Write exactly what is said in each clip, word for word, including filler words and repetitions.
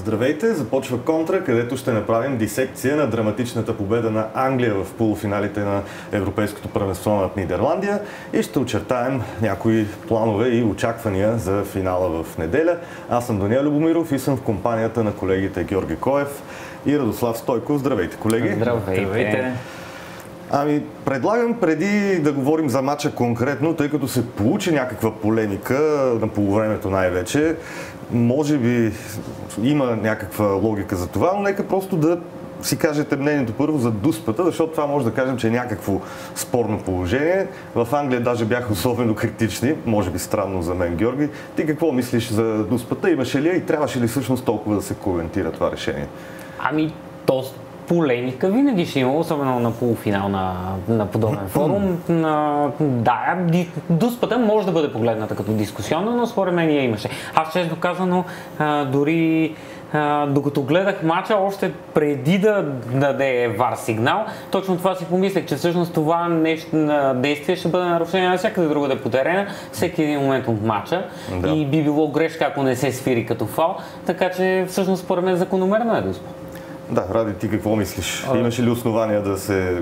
Здравейте! Започва Контра, където ще направим дисекция на драматичната победа на Англия в полуфиналите на Европейското първенство над Нидерландия и ще очертаем някои планове и очаквания за финала в неделя. Аз съм Даниел Любомиров и съм в компанията на колегите Георги Коев и Радослав Стойков. Здравейте, колеги! Здравейте! Здравейте. Ами, предлагам преди да говорим за матча конкретно, тъй като се получи някаква полемика на полувремето най-вече, може би има някаква логика за това, но нека просто да си кажете мнението първо за дуспата, защото това може да кажем, че е някакво спорно положение. В Англия даже бяха особено критични, може би странно за мен, Георги. Ти какво мислиш за дуспата? Имаше ли и трябваше ли всъщност толкова да се коментира това решение? Ами, то полемика винаги ще има, особено на полуфинал на, на подобен форум. На, да, дуспата може да бъде погледната като дискусионна, но според мен я имаше. Аз честно казано, а, дори а, докато гледах матча, още преди да даде вар сигнал, точно това си помислех, че всъщност това нещо, действие ще бъде нарушение навсякъде другаде по терена, всеки един момент от матча. Да. И би било грешка, ако не се свири като фал, така че всъщност според мен закономерно е дуспа. Да, Ради, ти какво мислиш? А... Имаше ли основания да се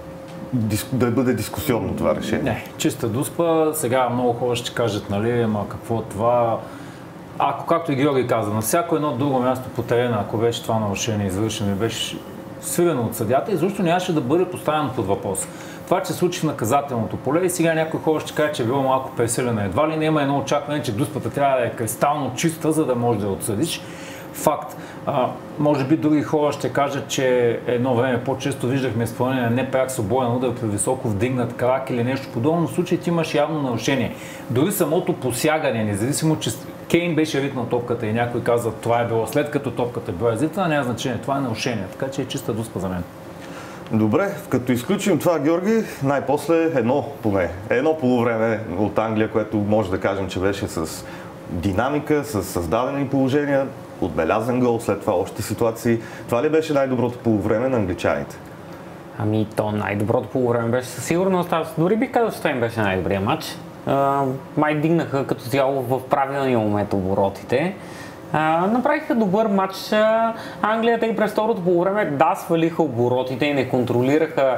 да бъде дискусионно това решение? Не, чиста дуспа. Сега много хора ще кажат, нали, ама какво това... Ако, както и Георги каза, на всяко едно друго място по терена, ако беше това нарушение извършено и беше свирено от съдята, изобщо нямаше да бъде поставено под въпрос. Това, че се случи в наказателното поле и сега някои хора ще кажат, че е било малко пресилено. Едва ли не има едно очакване, че дуспата трябва да е кристално чиста, за да можеш да я отсъдиш. Факт. А, може би други хора ще кажат, че едно време по-често виждахме изпълнение на непряк свободен удар при високо вдигнат крак или нещо подобно. В случаите имаш явно нарушение. Дори самото посягане, независимо, че Кейн беше ритнал топката и някой каза, това е било след като топката е била изритана, няма значение. Това е нарушение. Така че е чиста дуспа за мен. Добре, като изключим това, Георги, най-после едно поне. Едно полувреме от Англия, което може да кажем, че беше с динамика, с създадени положения, отбелязан гол, след това още ситуации. Това ли беше най-доброто полувреме на англичаните? Ами то най-доброто полувреме беше със сигурност. Аз дори бих казал, че това им беше най-добрият матч. А, май дигнаха като цяло в правилния момент оборотите. А, направиха добър матч. Англия, тъй през второто полувреме, да, свалиха оборотите и не контролираха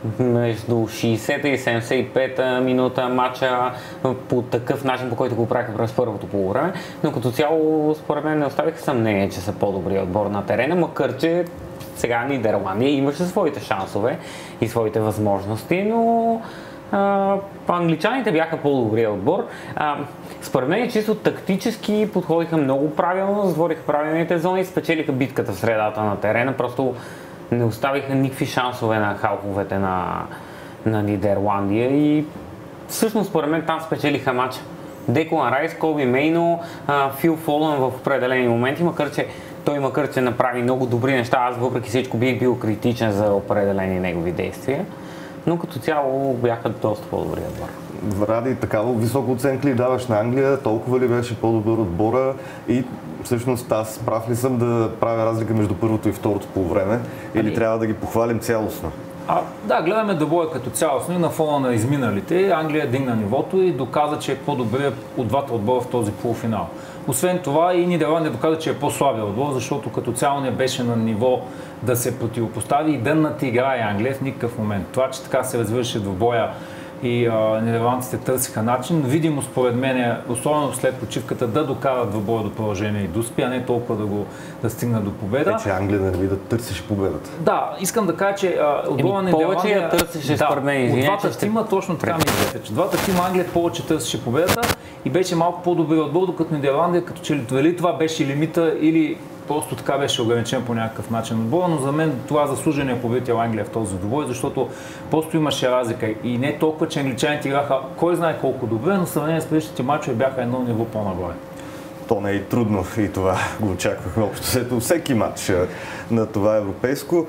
между шейсета и седемдесет и пета минута матча по такъв начин, по който го правиха през първото полувреме, но като цяло според мен не оставиха съмнение, че са по-добрият отбор на терена, макар че сега Нидерландия имаше своите шансове и своите възможности, но а, англичаните бяха по-добрият отбор. А, според мен чисто тактически подходиха много правилно, затвориха правилните зони и спечелиха битката в средата на терена, просто не оставиха никакви шансове на халфовете на, на Нидерландия и всъщност според мен там спечелиха матча. Деклан Райс, Коби Мейно, Фил Фолън в определени моменти, макар че той макар че направи много добри неща, аз въпреки всичко бих бил критичен за определени негови действия, но като цяло бяха доста по-добри отбор. Ради, такава висока оценка ли даваш на Англия, толкова ли беше по-добър отбора и всъщност аз прав ли съм да правя разлика между първото и второто полувреме или ами... трябва да ги похвалим цялостно? А, да, гледаме двубоя като цялостно и на фона на изминалите. Англия дигна нивото и доказа, че е по-добре от двата отбора в този полуфинал. Освен това и Нидерландия доказа, че е по-слабия отбор, защото като цяло не беше на ниво да се противопостави и да надиграе Англия в никакъв момент. Това, че така се развиваше двубоя и а, нидерландците търсиха начин, видимо според мен, особено след почивката, да докарат двубоя до положение и дуспи, а не толкова да го да стигнат до победа. Е, че Англия не да търсеше победата. Да, искам да кажа, че отбора на Нидерландия... Повече я търсеше да, според мен, извиня, от двата тима точно така ми изглежда, че двата тима Англия повече търсеше победата и беше малко по-добри отбор, докато Нидерландия, като че дали това беше лимита или просто така беше ограничен по някакъв начин отбора, но за мен това заслужения победител Англия в този двубой, защото просто имаше разлика и не толкова, че англичаните играха кой знае колко добре, но в сравнение с предишните мачове бяха едно ниво по-нагоре. То не е и трудно и това го очаквахме общо след всеки матч на това европейско.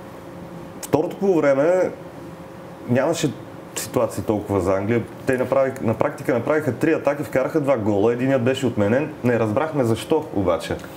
Второто полувреме нямаше ситуации толкова за Англия. Те направих, на практика направиха три атаки, вкараха два гола, единият беше отменен. Не разбрахме защо обаче.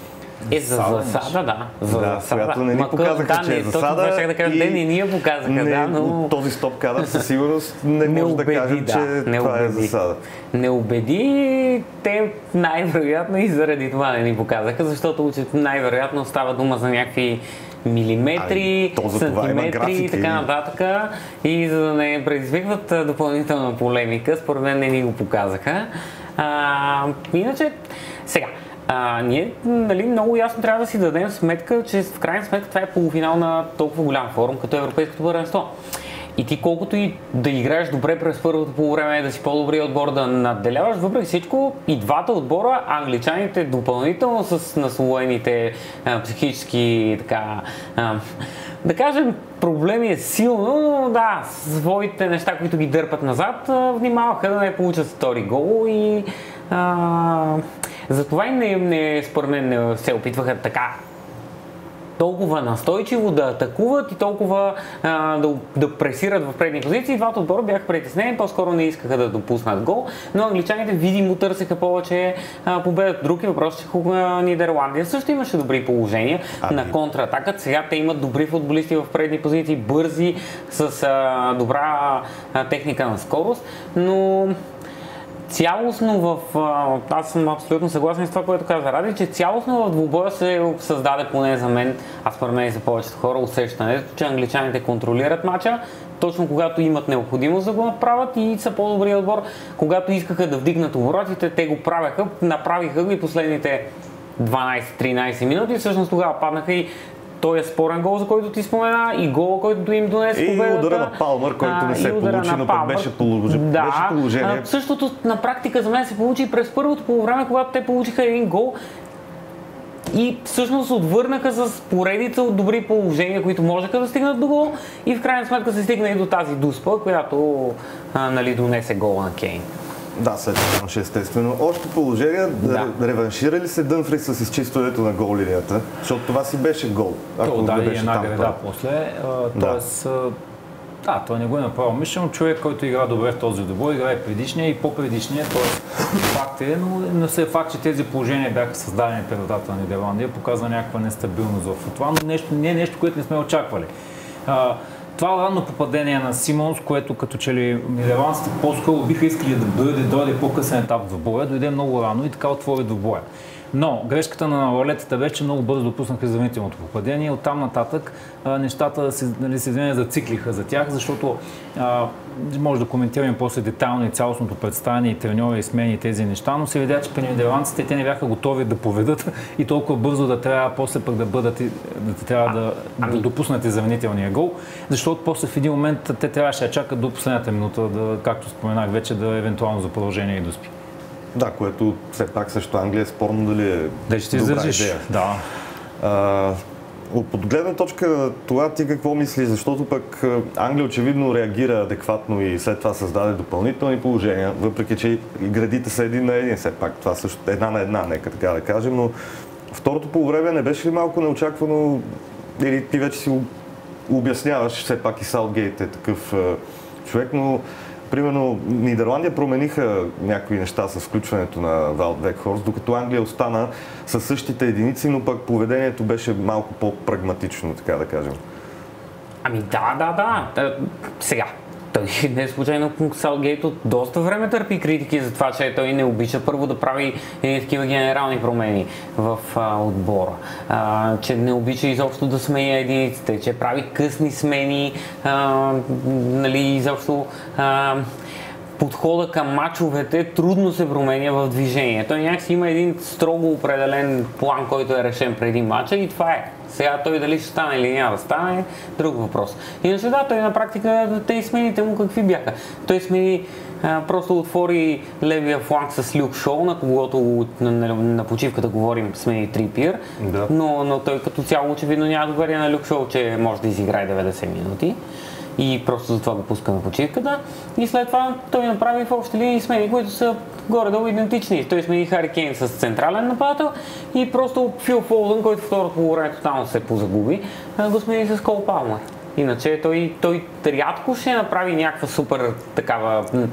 Е, за засада, да. За да, засада. която не ни показаха, да, че е засада. Точно да кажа, и... не, не ни я показаха, не, да, но... Този стоп кадър със сигурност не, не може убеди, да кажем, да, че не това убеди. е засада. Не убеди, те най-вероятно и заради това не ни показаха, защото най-вероятно става дума за някакви милиметри, ами, сантиметри и така нататък. И за да не предизвикват допълнителна полемика, според мен не ни го показаха. А, иначе, сега, а, ние нали, много ясно трябва да си дадем сметка, че в крайна сметка това е полуфинал на толкова голям форум, като Европейското първенство. И ти колкото и да играеш добре през първото полувреме, да си по-добрия отбор да надделяваш, въпреки всичко и двата отбора, англичаните допълнително с наслоените а, психически така, а, да кажем, проблеми е силно, но да, своите неща, които ги дърпат назад, а, внимаваха да не получат втори гол и а, затова и не, не, според мен не се опитваха така толкова настойчиво да атакуват и толкова а, да, да пресират в предни позиции. Двата отбора бяха притеснени, по-скоро не искаха да допуснат гол, но англичаните видимо търсеха повече а, победа. Други въпрос, че Нидерландия също имаше добри положения ами... на контратакът. Сега те имат добри футболисти в предни позиции, бързи, с а, добра а, техника на скорост, но цялостно в... Аз съм абсолютно съгласен с това, което каза Ради, че цялостно в двубоя се създаде, поне за мен, а според мен и за повечето хора, усещането, че англичаните контролират мача, точно когато имат необходимост да го направят и са по-добри отбор. Когато искаха да вдигнат оборотите, те го правеха, направиха го и последните дванайсет-тринайсет минути, всъщност тогава паднаха и той е спорен гол, за който ти спомена, и гол, който им донесе победата. И удара на Палмър, който не се получи, но пък беше, полож... да, беше положение. А, същото на практика за мен се получи през първото полувреме, когато те получиха един гол и всъщност отвърнаха с поредица от добри положения, които можеха да стигнат до гол и в крайна сметка се стигна и до тази дуспа, която а, нали, донесе гола на Кейн. Да, след това естествено. Още положение, да. Реваншира ли се Дъмфрис с изчистването на гол линията? Защото това си беше гол. Ако То, да, беше и една греда после. А, тоест, да. да, той не го е направил мишлено. Човек, който игра добре в този добой, играе предишния и по-предишния. Т.е. факт е, но не се факт, че тези положения бяха създадени пред вратата на Нидерландия, показва някаква нестабилност в това, но нещо, не е нещо, което не сме очаквали. А, това ранно попадение на Симонс, което като че ли нидерландците по-скоро биха искали да дойде, дойде по-късен етап в боя, дойде много рано и така отвори до боя. Но грешката на ролетата беше много бързо допуснаха изравнителното попадение. Оттам нататък а, нещата се, нали, се зациклиха за тях, защото а, може да коментираме после детайлно и цялостното представяне и треньори и смени и тези неща, но се видя, че при нидерландците те не бяха готови да поведат и толкова бързо да трябва после пък да бъдат да трябва да, а, да допуснат изравнителния гол, защото после в един момент те трябваше да чакат до последната минута, да, както споменах вече, да евентуално за продължение и доспи. Да, което все пак също Англия е спорно дали е да, ще добра издържиш. идея. Да. А, от гледна точка това ти какво мислиш, защото пък Англия очевидно реагира адекватно и след това създаде допълнителни положения, въпреки че и градите са един на един, все пак това също една на една, нека така да кажем, но второто полувреме не беше ли малко неочаквано, или ти вече си обясняваш, все пак и Саутгейт е такъв човек, но примерно Нидерландия промениха някои неща с включването на Ваут Векхорст, докато Англия остана със същите единици, но пък поведението беше малко по-прагматично, така да кажем. Ами да, да, да. Сега, той не е случайно Саутгейт от доста време търпи критики за това, че той не обича първо да прави едни такива генерални промени в а, отбора. А, че не обича изобщо да сменя единиците, че прави късни смени, а, нали, изобщо а, подхода към мачовете трудно се променя в движение. Той някакси има един строго определен план, който е решен преди мача и това е. Сега той дали ще стане или няма да стане, друг въпрос. Иначе да, той на практика, те смените му какви бяха? Той смени, а, просто отвори левия фланг с Люк Шоу, на когото на, на, на почивката говорим смени Трипиер, да. но, но той като цяло очевидно няма доверие на Люк Шоу, че може да изиграе деветдесет минути. И просто затова го пуска на почивката. И след това той направи в общи линии смени, които са горе-долу идентични. Той смени Хари Кейн с централен нападател и просто Фил Фолдън, който второто полувреме тотално се позагуби, го смени с Кол Палмър. Иначе той, той рядко ще направи някаква супер такава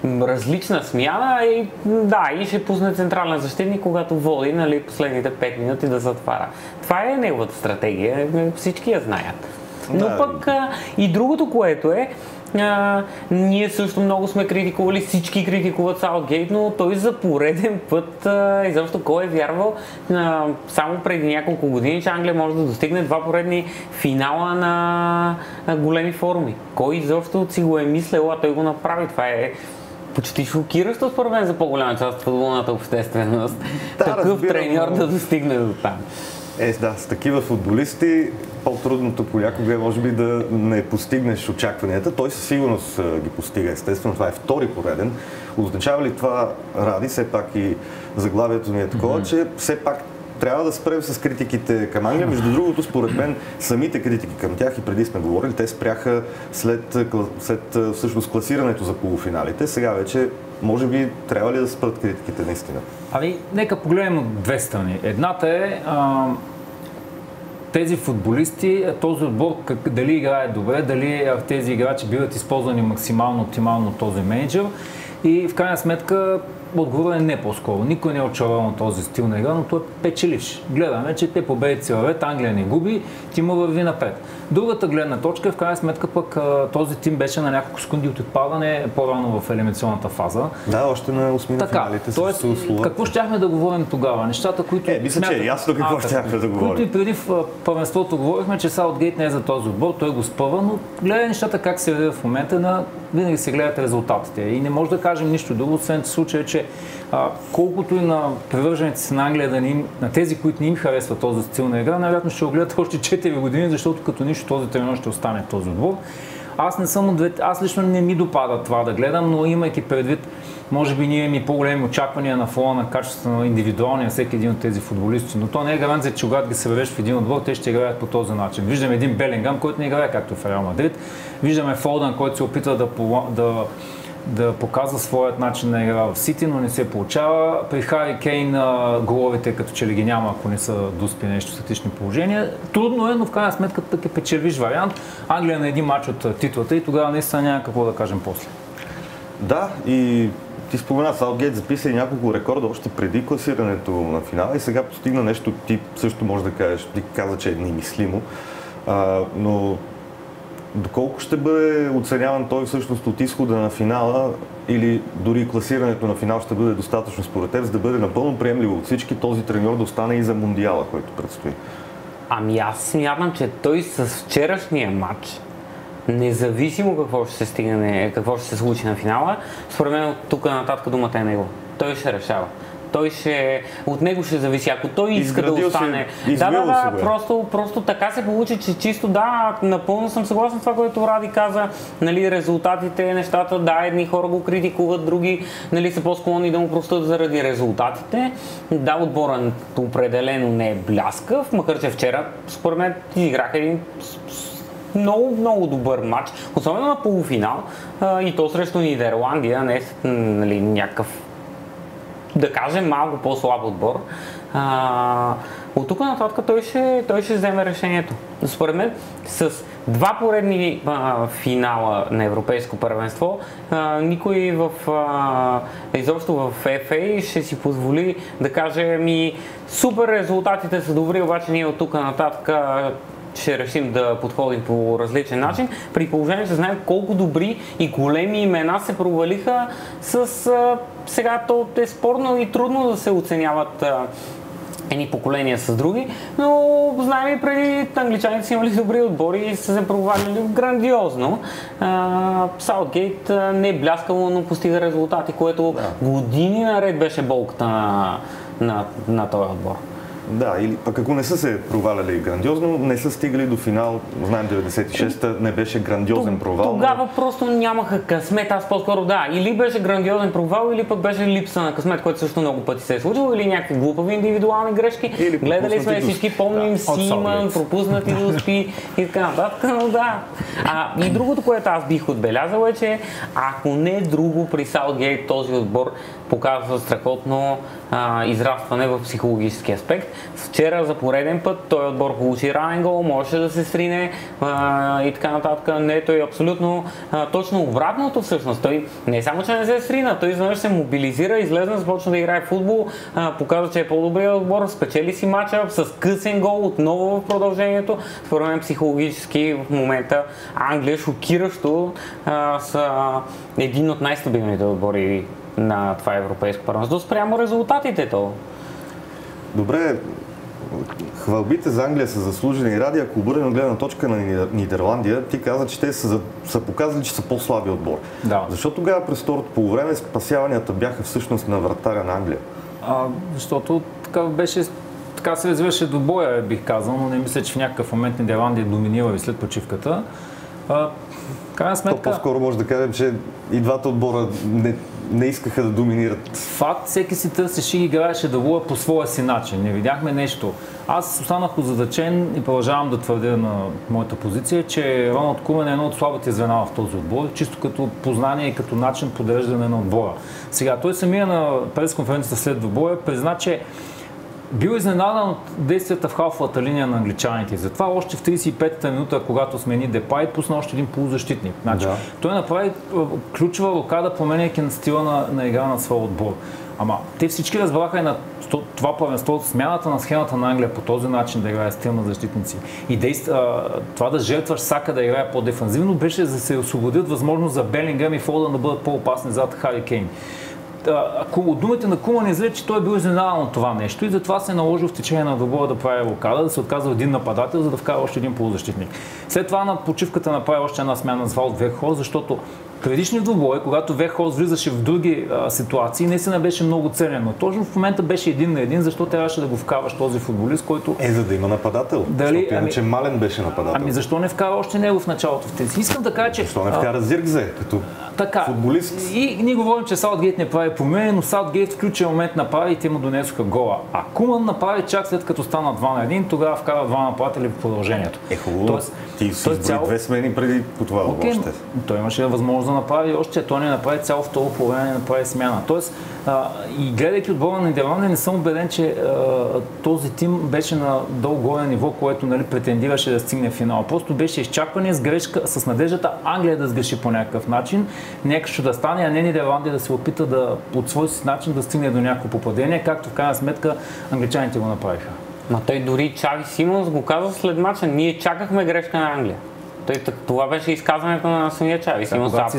различна смяна и да, и ще пусне централен защитник, когато води, нали, последните пет минути да затваря. Това е неговата стратегия, всички я знаят. Но да. Пък а, и другото, което е, а, ние също много сме критикували, всички критикуват Саутгейт, но той за пореден път, а, изобщо кой е вярвал а, само преди няколко години, че Англия може да достигне два поредни финала на, на големи форуми. Кой изобщо си го е мислел, а той го направи. Това е почти шокиращо според мен за по-голяма част от футболната общественост. Да, такъв треньор да достигне до там. Е, да, с такива футболисти по-трудното понякога е може би да не постигнеш очакванията. Той със сигурност ги постига. Естествено, това е втори пореден. Означава ли това, Ради, все пак и заглавието ни е такова, mm-hmm. че все пак трябва да спрем с критиките към Англия. Между другото, според мен, самите критики към тях, и преди сме говорили, те спряха след, след всъщност класирането за полуфиналите. Сега вече, може би, трябва ли да спрат критиките наистина? Ами, нека погледнем от две страни. Едната е а, тези футболисти, този отбор, как, дали играе добре, дали тези играчи биват използвани максимално оптимално от този менеджер. И в крайна сметка отговорът е не по-скоро. Никой не е очарован от този стил на игра, но той е печеливш. Гледаме, че те победят си вървят, Англия не губи, тим върви напред. Другата гледна точка е, в крайна сметка пък този тим беше на няколко секунди от отпадане по-рано в елиминационната фаза. Да, още на осми на финалите с Словакия. Какво щяхме да говорим тогава? Нещата, които... Е, мисля, че е ясно какво щяхме да говорим. Които и преди в първенството говорихме, че Саутгейт не е за този отбор, той го спъва, но гледай нещата как се върви в момента, на винаги се гледат резултатите. И не може да кажем нищо друго, освен случая, че а, колкото и на привържените си на Англия, да ни, на тези, които не им харесва този стил на игра, най-вероятно ще го гледат още четири години, защото като нищо този треньор ще остане в този отбор. Аз не съм от двете, аз лично не ми допада това да гледам, но имайки предвид, може би ние имаме по-големи очаквания на фона на качеството на индивидуалния всеки един от тези футболисти, но то не е гаранция, че когато ги събереш в един отбор, те ще играят по този начин. Виждаме един Белингам, който не играе както в Реал Мадрид. Виждаме Фолдън, който се опитва да, да, да показва своят начин на игра в Сити, но не се получава. При Хари Кейн головите като че ли ги няма, ако не са доспи нещо в статични положения. Трудно е, но в крайна сметка така е печелвиш вариант. Англия на един мач от титлата и тогава наистина няма какво да кажем после. Да, и ти спомена, Саутгейт записа и няколко рекорда още преди класирането на финала и сега постигна нещо, ти също можеш да кажеш, ти каза, че е немислимо, а, но доколко ще бъде оценяван той всъщност от изхода на финала или дори класирането на финал ще бъде достатъчно според теб, за да бъде напълно приемливо от всички този треньор да остане и за Мундиала, който предстои? Ами аз смятам, че той с вчерашния матч, независимо какво ще се стигне, какво ще се случи на финала, според мен от тук нататък думата е него. Той ще решава. Той ще, от него ще зависи. Ако той иска изградил да остане. Си, да, да, да, просто, просто така се получи, че чисто да, напълно съм съгласен с това, което Ради каза. Нали, резултатите, нещата, да, едни хора го критикуват, други нали, са по-склонни да му простят заради резултатите. Да, отборът определено не е бляскав, макар че вчера, според мен, изиграха един много, много добър матч, особено на полуфинал и то срещу Нидерландия, не е нали, някакъв, да кажем, малко по-слаб отбор. А, от тук нататък той ще, той ще вземе решението. Според мен с два поредни а, финала на европейско първенство а, никой в а, изобщо в Еф Ей ще си позволи да каже ми супер, резултатите са добри, обаче ние от тук нататък ще решим да подходим по различен начин, при положение, че знаем колко добри и големи имена се провалиха с... А, сега то е спорно и трудно да се оценяват а, едни поколения с други, но знаем и преди англичаните са имали добри отбори и са се провалили грандиозно. Саутгейт не е бляскало, но постига резултати, което да. години наред беше болката на, на, на този отбор. Да, или пък ако не са се проваляли грандиозно, не са стигали до финал, знаем деветдесет и шеста не беше грандиозен провал. Тогава но... просто нямаха късмет, аз по-скоро да, или беше грандиозен провал, или пък беше липса на късмет, което също много пъти се е случило, или някакви глупави индивидуални грешки. Или гледали сме всички, помним да, Симън, пропуснати доспи и така нататък, но да. А, и другото, което аз бих отбелязал е, че ако не друго при Саутгейт този отбор показва страхотно а, израстване в психологически аспект. Вчера за пореден път той отбор получи ранен гол, можеше да се срине а, и така нататък. Не, той е абсолютно а, точно обратното всъщност. Той не само, че не се срина, той изведнъж се мобилизира, излезна, започна да играе футбол, а, показва, че е по-добрият отбор, спечели си мача с късен гол отново в продължението. Според мен психологически в момента Англия шокиращо а, са един от най-стабилните отбори на това европейско първенство спрямо резултатите то. Добре, хвалбите за Англия са заслужени. Ради, ако обърнем от гледна точка на Нидерландия, ти каза, че те са, са показали, че са по-слаби отбор. Да. Защо тогава през второто полувреме спасяванията бяха всъщност на вратаря на Англия? А, защото така беше, така се развиваше до боя, бих казал, но не мисля, че в някакъв момент Нидерландия доминира и след почивката. А, крайна сметка... То по-скоро може да кажем, че и двата отбора не, не искаха да доминират. Факт, всеки си търсеше и играеше да лува по своя си начин. Не видяхме нещо. Аз останах озадачен и продължавам да твърдя на моята позиция, че Роналд Кумен е едно от слабите звена в този отбор, чисто като познание и като начин подреждане на отбора. Сега, той самия на пресконференцията след двубоя призна, че бил изненадан от действията в халфовата линия на англичаните. Затова още в тридесет и петата минута, когато смени Депай, пусна още един полузащитник. Значи, да. Той направи ключова рокада, променяйки на стила на, на игра на своя отбор. Ама те всички разбраха и на това първенство, смяната на схемата на Англия по този начин да играе стил на защитници. И действа, това да жертваш Сака да играе по-дефанзивно беше за да се освободят възможност за Белингъм и Фолдън да бъдат по-опасни зад Хари Кейн. От думите на Куман излезе, че той е бил изненадан от това нещо и затова се е наложил в течение на двубоя да прави рокада, да се отказва един нападател, за да вкара още един полузащитник. След това на почивката направи още една смяна с Ваут Вехолст, защото предишни двубои, когато Вехолст влизаше в други а, ситуации, наистина беше много ценен, но точно в момента беше един на един, защо трябваше да го вкарваш този футболист, който... Е, за да има нападател. Дали, защото иначе ами, Мален беше нападател. Ами защо не вкара още него в началото в тези? Искам да кажа, че... Защо не вкара Зиркзе като така, футболист? И ние говорим, че Саутгейт не прави промени, но Саутгейт в ключен момент направи и те му донесоха гола. А Куман направи чак след като стана два на един, тогава вкара два нападатели в продължението. Е, хубаво. Тоест, ти си избори цяло... две смени преди по това okay, още. Той имаше възможност да направи още, той не направи цяло второ по време, не направи смяна. Тоест, а, и гледайки отбора на Нидерландия, не съм убеден, че а, този тим беше на долу-горе ниво, което нали, претендираше да стигне в финал. Просто беше изчакване с грешка, с надеждата Англия да сгреши по някакъв начин, нещо да стане, а не Нидерландия да се опита да от свой си начин да стигне до някакво попадение, както в крайна сметка англичаните го направиха. Ма той дори Чави Симонс го каза след мача, ние чакахме грешка на Англия. Той, това беше изказването на самия Чави Симонс. А,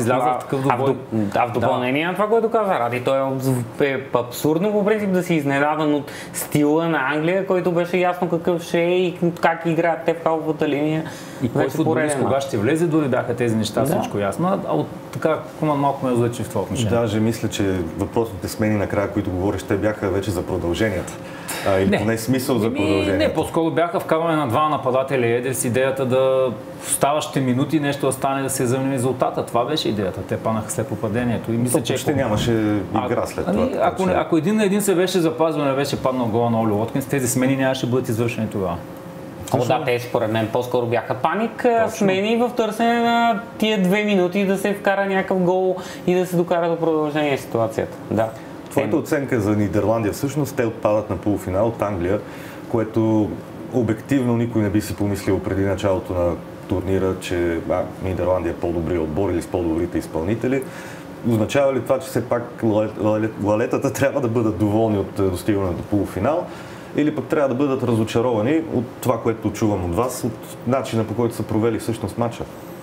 в, а в допълнение да. на това, което каза Ради, той е абсурдно по принцип да си изненадан от стила на Англия, който беше ясно какъв ще е и как играят те в халфовата линия. И кой футболист кога ще влезе, дори бяха тези неща, да. Всичко ясно. А от така Куман малко ме озлечи в това отношение. Даже мисля, че въпросните смени накрая, които говориш, те бяха вече за продълженията. А, или не. Поне смисъл за продължение. Не, по-скоро бяха вкарване на два нападатели Едер с идеята да в ставащите минути нещо да стане да се замени резултата. Това беше идеята. Те панаха след попадението. И мисля, че ще нямаше игра след това. Ами, ако, ако един на един се беше запазил, не беше паднал гола на Оли Уоткинс, тези смени нямаше бъдат извършени тогава. О, да, те според мен по-скоро бяха паник, точно. Смени в търсене на тия две минути да се вкара някакъв гол и да се докара до продължение ситуацията. Да. Твоята оценка за Нидерландия всъщност те отпадат на полуфинал от Англия, което обективно никой не би си помислил преди началото на турнира, че а, Нидерландия е по-добрият отбор или с по-добрите изпълнители. Означава ли това, че все пак лалетата трябва да бъдат доволни от достигане до полуфинал? Или пък трябва да бъдат разочаровани от това, което чувам от вас, от начина по който са провели всъщност матча?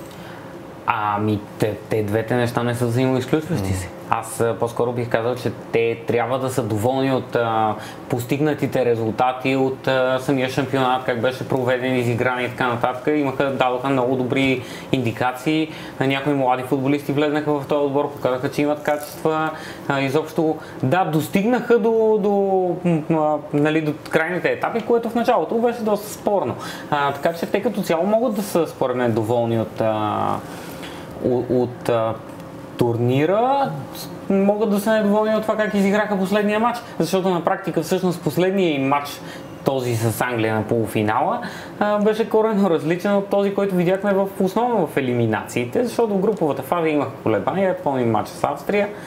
Ами, те, те двете неща не са взаимоизключващи се. Аз по-скоро бих казал, че те трябва да са доволни от а, постигнатите резултати от а, самия шампионат, как беше проведен, изигран и така нататък. Имаха, дадоха много добри индикации. Някои млади футболисти влезнаха в този отбор, показаха, че имат качества. А, изобщо, да, достигнаха до, до, а, нали, до крайните етапи, което в началото беше доста спорно. А, така че те като цяло могат да са, според мен, доволни от, а, от, от а, турнира, могат да са недоволни от това как изиграха последния матч, защото на практика всъщност последния им матч, този с Англия на полуфинала, беше коренно различен от този, който видяхме в основно в елиминациите, защото в груповата фаза имаха колебания, помним матча с Австрия,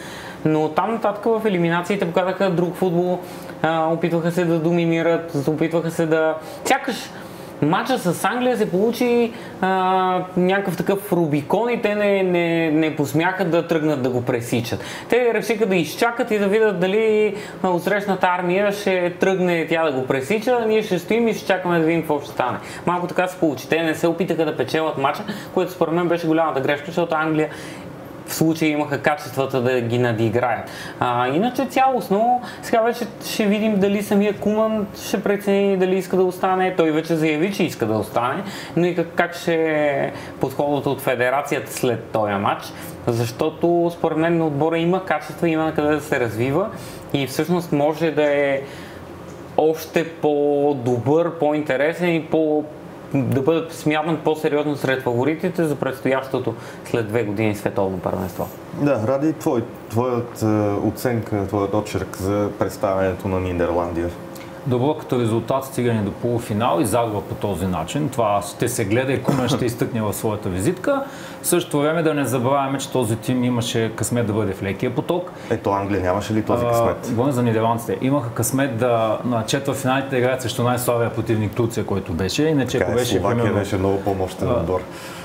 но там нататък в елиминациите показаха друг футбол, а, опитваха се да доминират, опитваха се да... Сякаш матча с Англия се получи а, някакъв такъв Рубикон и те не, не, не посмяха да тръгнат да го пресичат. Те решиха да изчакат и да видят дали отсрещната армия ще тръгне тя да го пресича, ние ще стоим и ще чакаме да видим какво ще стане. Малко така се получи. Те не се опитаха да печелят матча, което според мен беше голямата грешка, защото Англия в случай имаха качествата да ги надиграят. А, иначе цялостно, сега вече ще видим дали самия Куман ще прецени дали иска да остане. Той вече заяви, че иска да остане, но и как, как ще е подходът от федерацията след този матч, защото според мен на отбора има качества, има на къде да се развива и всъщност може да е още по-добър, по-интересен и по- да бъдат смятан по-сериозно сред фаворитите за предстоящото след две години световно първенство. Да, Ради, твой, твоят е, оценка, твоят очерк за представянето на Нидерландия? Добро като резултат, стигане до полуфинал и загуба по този начин. Това ще се гледа и Кумен ще изтъкне в своята визитка. В същото време да не забравяме, че този тим имаше късмет да бъде в лекия поток. Ето Англия нямаше ли този късмет? Говорим за нидерландците. Имаха късмет да на четвъртфиналите да играят срещу най-слабия противник Турция, който беше. Иначе, ако беше, Словакия примерно, беше много по-мощен отбор.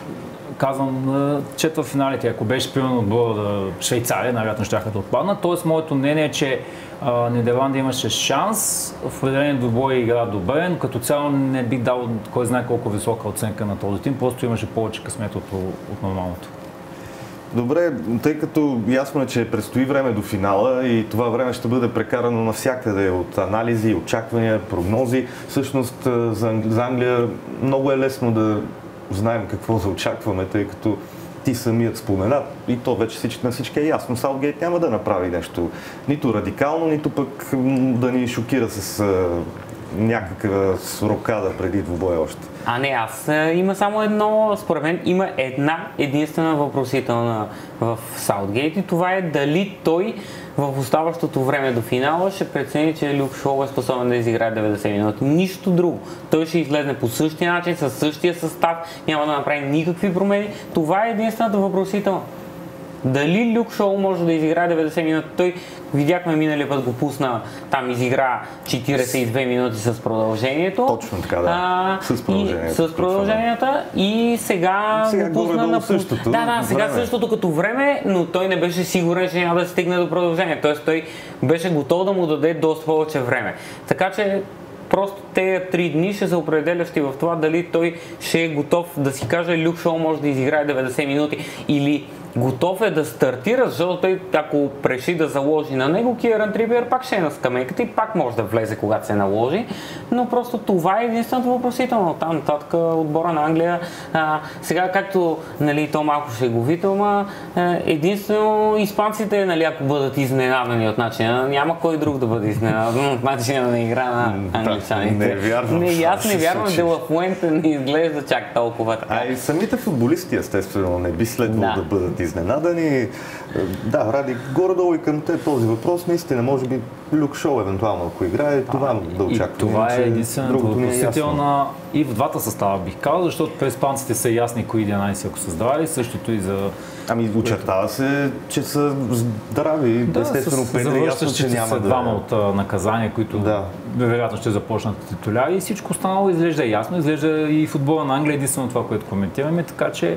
Казвам, четвъртфиналите, ако беше примерно отбора да Швейцария, най-вероятно щяха да отпаднат. Тоест, моето мнение е, че а, Нидерландия имаше шанс, в определен двубой игра добре, но като цяло не бих дал кой знае колко висока оценка на този тим, просто имаше повече късмет от, от нормалното. Добре, тъй като ясно е, че предстои време до финала и това време ще бъде прекарано навсякъде от анализи, очаквания, прогнози. Всъщност за, за Англия много е лесно да знаем какво да очакваме, тъй като ти самият спомена и то вече всички, на всички е ясно. Саутгейт няма да направи нещо нито радикално, нито пък да ни шокира с а, някаква рокада преди двубоя още. А не, аз има само едно, според мен има една единствена въпросителна в Саутгейт и това е дали той в оставащото време до финала ще прецени, че Люк Шоу е способен да изиграе деветдесет минути. Нищо друго. Той ще излезне по същия начин, със същия състав, няма да направи никакви промени. Това е единствената въпросителна. Дали Люк Шоу може да изиграе деветдесет минути? Той, видяхме миналия път, го пусна, там изигра четиридесет и две минути с продължението. Точно така, да. А, с продължението. И, с продълженията и сега, сега го пусна на същото. Да, да, сега време. същото като време, но той не беше сигурен, че няма да стигне до продължение. Тоест той беше готов да му даде доста повече време. Така че просто тези три дни ще са определящи в това дали той ще е готов да си каже Люк Шоу може да изиграе деветдесет минути или готов е да стартира, защото той, ако реши да заложи на него, Киеран Трипиер пак ще е на скамейката и пак може да влезе, когато се наложи. Но просто това е единственото въпросително. Там нататък отбора на Англия, а, сега както нали, то малко шеговито, ма единствено испанците, нали, ако бъдат изненадани от начина, няма кой друг да бъде изненадан от начина на игра на англичаните. Не вярвам. Не, аз не вярвам, че Ла Фуенте не изглежда чак толкова така. А и самите футболисти, естествено, не би следвало да, да бъдат изненадани. Да, Ради, горе-долу и към те този въпрос, наистина, може би Люк Шоу, евентуално, ако играе, това а, да очакваме. И това е единственото въпросителна и в двата състава бих казал, защото при испанците са ясни кои единайсет ако са здрави, същото и за... Ами очертава се, че са здрави, да, естествено Педри, ясно, че няма да... двама от наказания, които да. вероятно ще започнат титуляри и всичко останало изглежда ясно, изглежда и футбола на Англия единствено това, което коментираме, така че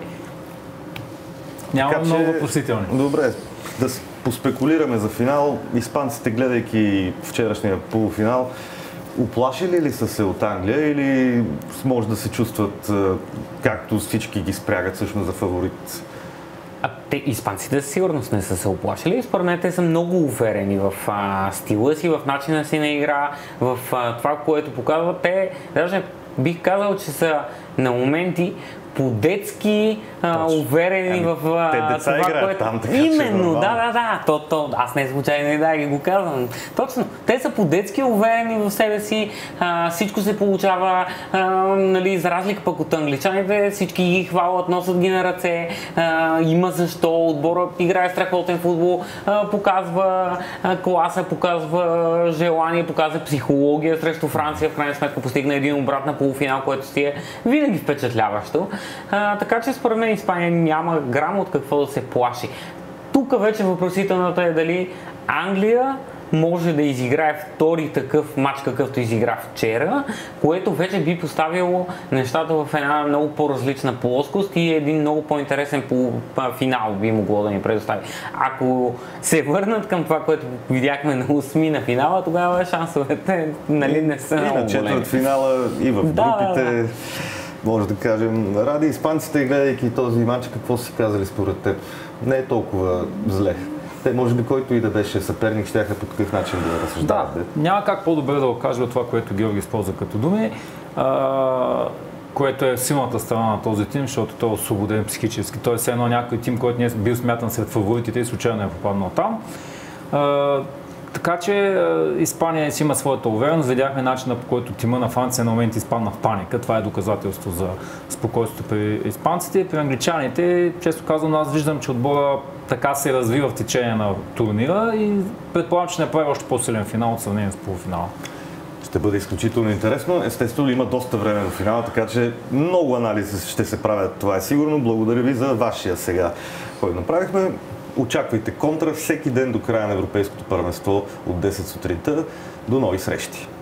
няма така, много въпросителни. Добре, да поспекулираме за финал. Испанците, гледайки вчерашния полуфинал, уплашили ли са се от Англия или може да се чувстват както всички ги спрягат всъщност за фаворит? А те, испанците със сигурност не са се оплашили. Според мен те са много уверени в а, стила си, в начина си на игра, в а, това, което показват. Те, даже бих казал, че са на моменти по-детски уверени ами, в а, това, играят, което... Там, така, именно, да, да, да. То, то, аз не случайно да ги го казвам. Точно. Те са по-детски уверени в себе си, а, всичко се получава, а, нали, за разлика пък от англичаните, всички ги хвалят, носят ги на ръце, а, има защо, отбора играе страхотен футбол, а, показва а, класа, показва желание, показва психология срещу Франция, в крайна сметка постигна един обрат на полуфинал, което си е винаги впечатляващо. А, така че според мен Испания няма грам от какво да се плаши. тук вече въпросителната е дали Англия може да изиграе втори такъв матч, какъвто изигра вчера, което вече би поставило нещата в една много по-различна плоскост и един много по-интересен финал би могло да ни предостави. Ако се върнат към това, което видяхме на осми на финала, тогава шансовете, нали, не са много големи. И на четвърт финала, и в групите. Да, да, да. Може да кажем, ради испанците, гледайки този матч, какво си казали според теб? Не е толкова зле. Те, може би, който и да беше съперник, щяха по такъв начин да разсъждават. Да, няма как по-добре да го кажа от това, което Георги използва като думи, а, което е силната страна на този тим, защото той е освободен психически. Той е едно някой тим, който не е бил смятан сред фаворитите и случайно е попаднал там. А, така че Испания си има своята увереност. Видяхме начина, по който тима на Франция на момент изпадна в паника. Това е доказателство за спокойствието при испанците. При англичаните, често казвам, аз виждам, че отбора така се развива в течение на турнира и предполагам, че ще направи още по-силен финал от сравнение с полуфинала. Ще бъде изключително интересно. Естествено, има доста време до финала, така че много анализи ще се правят. Това е сигурно. Благодаря ви за вашия сега, който направихме. Очаквайте контра всеки ден до края на Европейското първенство от десет сутринта. До нови срещи!